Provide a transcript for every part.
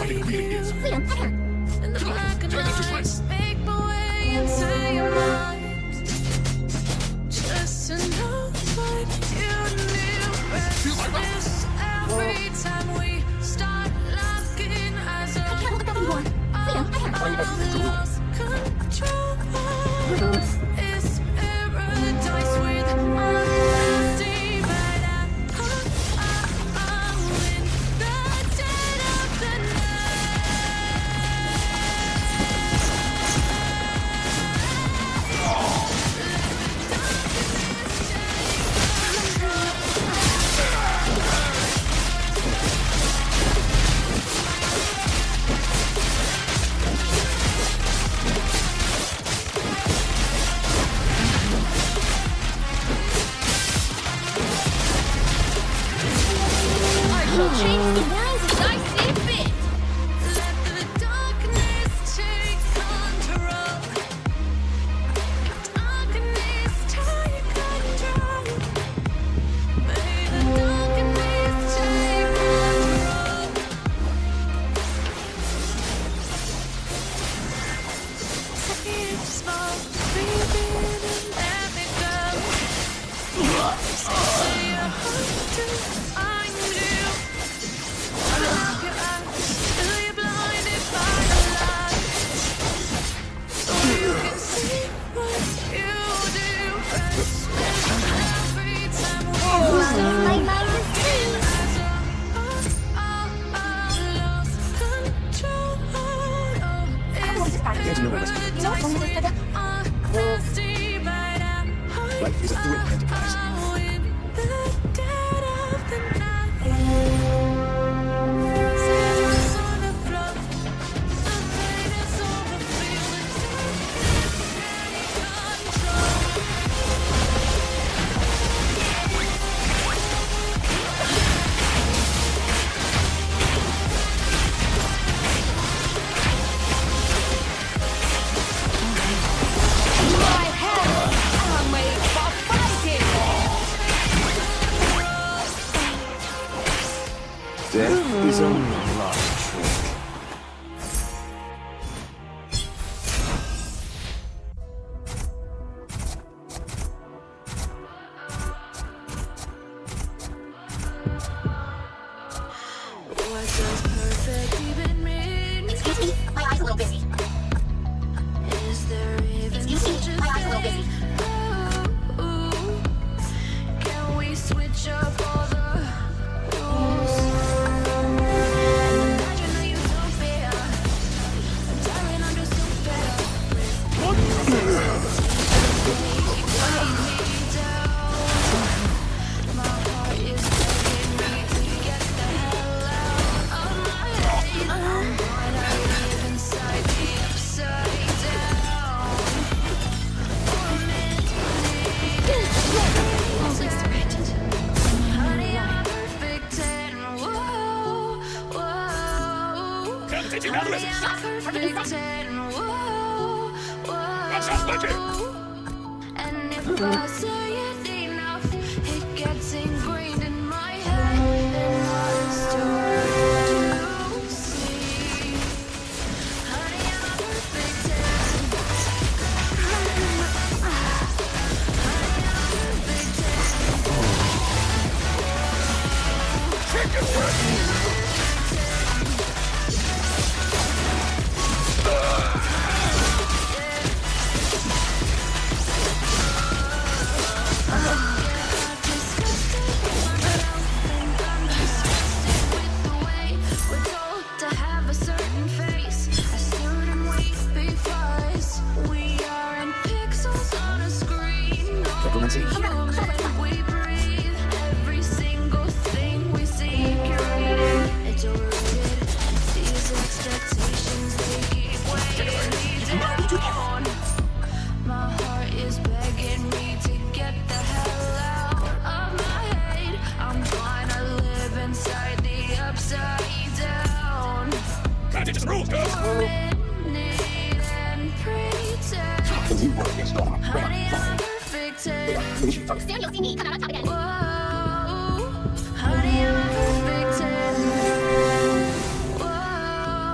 think a meeting is. Freedom, And the black and Turn that to white slice. make my way into your mind. Just to know what you knew. Feel my Restless every time we start laughing as I can't hold it back anymore. Freedom, lost control. It's paradise with honesty, but I'm in the dead of the change the lines as I see fit. Let the darkness take control. Darkness take control. May the darkness take control. Take it slow, breathe in and let me go. Say your heart to find you. Open up your eyes till you're blinded by the light, so you can see what you do. Restless every time we My mind is free. lost control. There's no rest. Honesty, but Life is a thrilling enterprise. in the dead of the night. On the floor, the pain is overfilled. Control. My hands are made for fighting. Death is only a last trick. What does perfect even mean? Excuse me, my eyes a little busy. Is there even Excuse me, such a my eyes a little thing? busy. Oh, can we switch up all the rules? And imagine a utopia. Darling, I'm just so fed up with weighing me down. My heart is begging me to get the hell out of my head. I'm gonna live inside the upside down. Honey, I'm perfect and whoa, whoa. Can't take you out of Honey, this. I'm perfect and whoa, whoa. That sounds legit. And if I say it enough, it gets ingrained in my head, and I start to see. Honey, I'm perfect and honey, I'm perfect Pepperminty. we breathe, every single thing we see curated. It's overrated. These expectations, they keep weighing me down. My heart is begging me to get the hell out of my head. I'm gonna live inside the upside down. Can't teach us the rules, cuz. Need and pretend. The new world is gone. Honey, I'm perfect and Soon you'll see me come out on top again. whoa, honey, I'm perfect and whoa.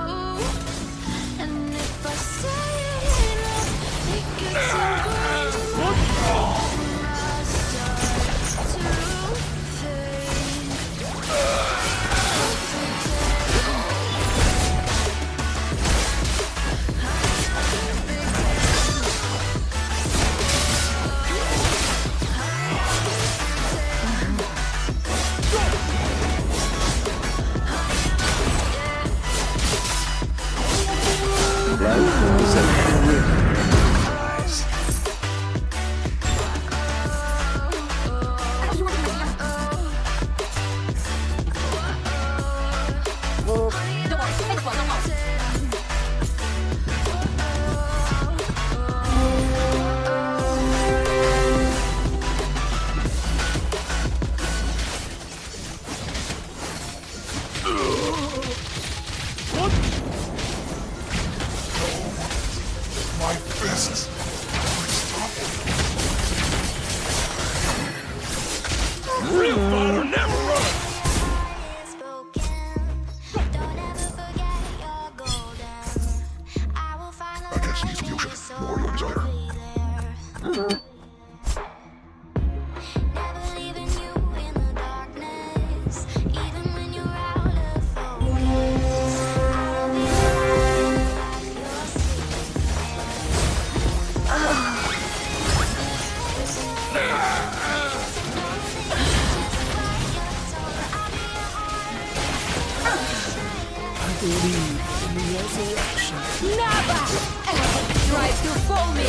Believe in resurrection. Never ever try to fool me.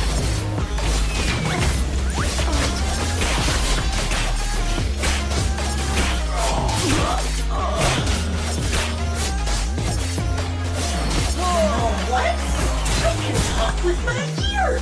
With my ears!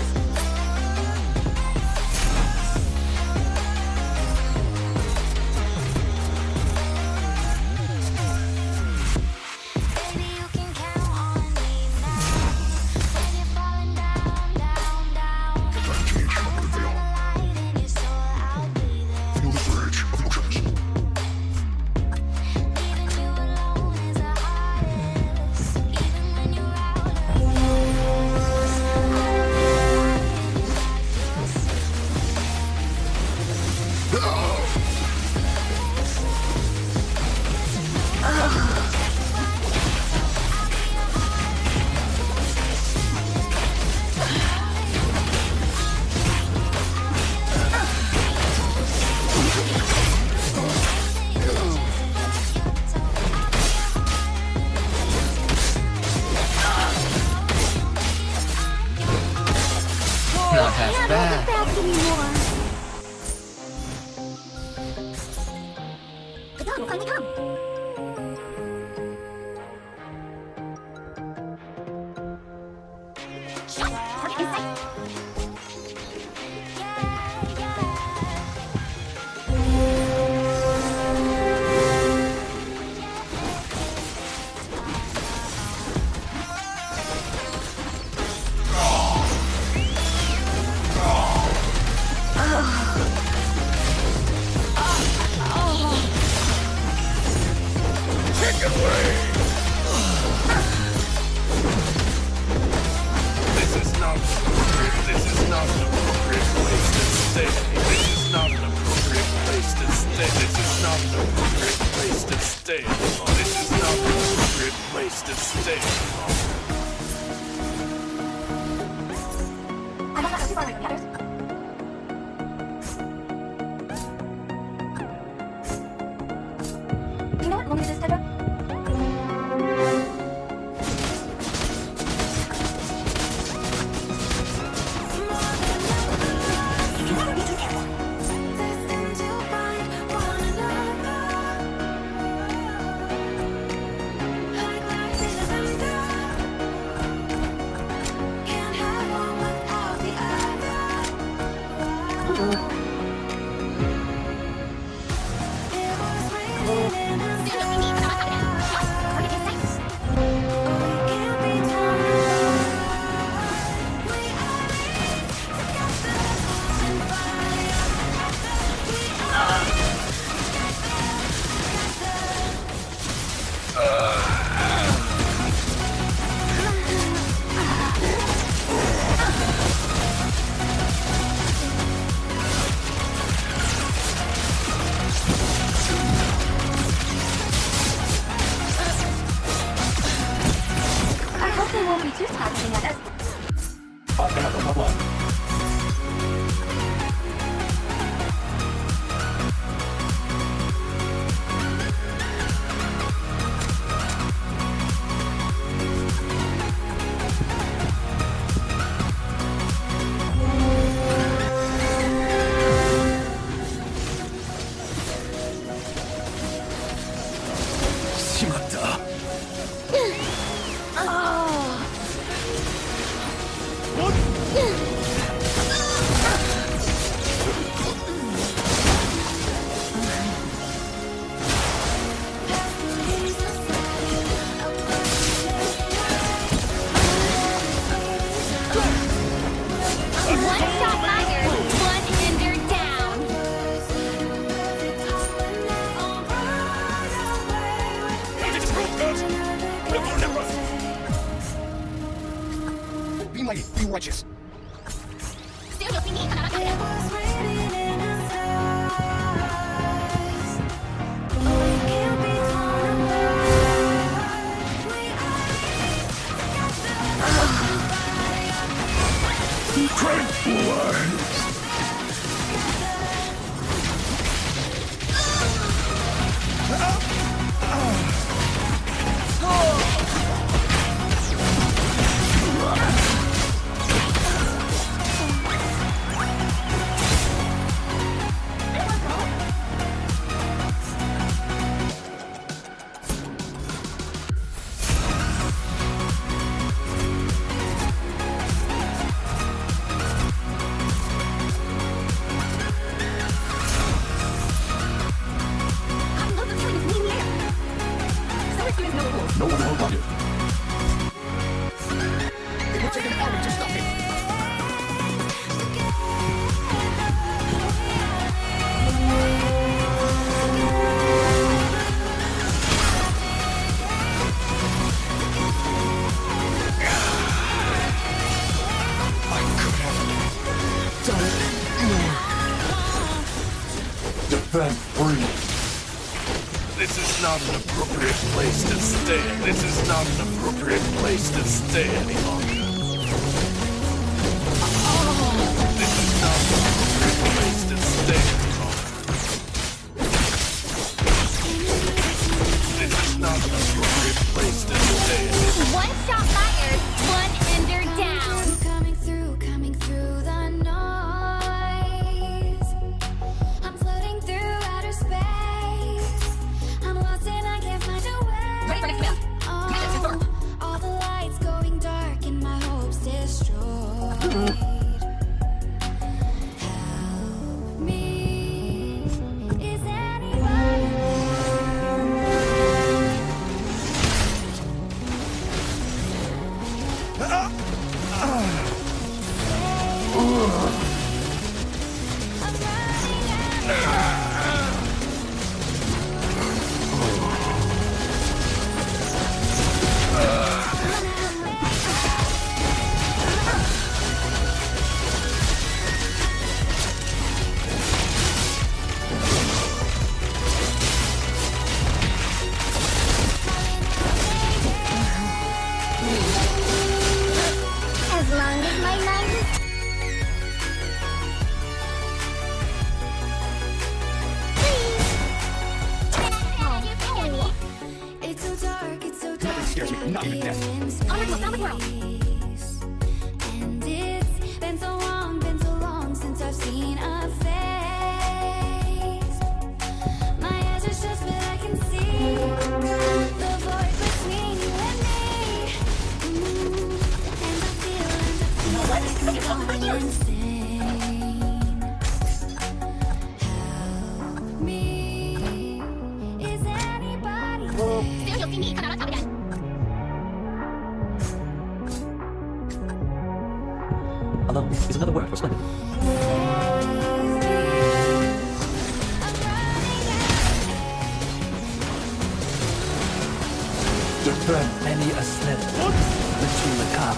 Baby, you can count on me now. When you're falling down, down, down. Find the light in your soul, I'll be there. Feel the surge of emotions. Leaving you alone is the hardest. Even when you're out of Not half bad. Fast anymore. The dawn will finally come. Shot. Target in sight. This is not an appropriate place to stay. This is not an appropriate place to stay. This is not an appropriate place to stay. This is not an appropriate place to stay. I must not go too far away from the others. You know what moment it is, Tetra? Destined to find one another. Like life is a thunder. Can't have one without the other. It was written in the stars. Target in sight. We can't be torn apart. We are together and fire. We are I hope they won't be too scratching at us. One shot fired, one ender down. It's rule, coach. Be mighty, be righteous. Soon you'll see me come out of it. was written in the stars. We can't be torn apart. We are Oh! Defend free. This is not an appropriate place to stay. This is not an appropriate place to stay any longer. This is not an appropriate place to stay any longer. This is not an appropriate place to stay any longer. One shot fired, one ender down. Coming through the noise. I'm floating through outer space. I'm lost and I can't find a way. Ready for next command. Command at 10-4. All the lights going dark and my hopes destroyed. Help me. Is anybody I'm running out. As long as my mind is It's so dark, it's so dark. scares me, not even death. Onward to a promised world. And it's been so long since I've seen a face. My eyes are shut, but I can see the void between you and me. And I feel I'm insane. Help me. Is anybody there? Soon you'll see me come out on top again. Alone is another word for splendid. Defend. Many a slip between the cup.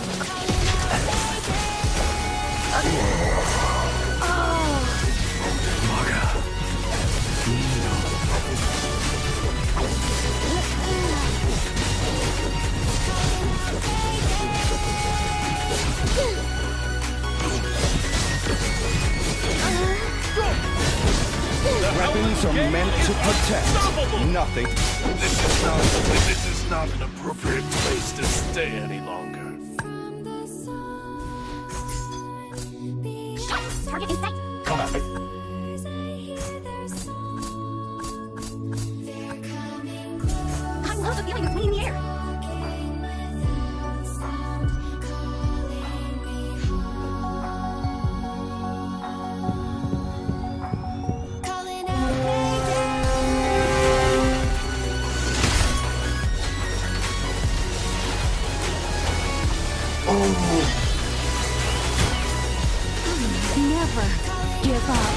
Weapons are meant to protect, nothing. This is not an appropriate place to stay any longer. From the sun beams, Target in sight. Combat. I hear their song. They're coming close, I'm close to feeling this wind in the air. walking without sound, calling me home. Calling out Never give up.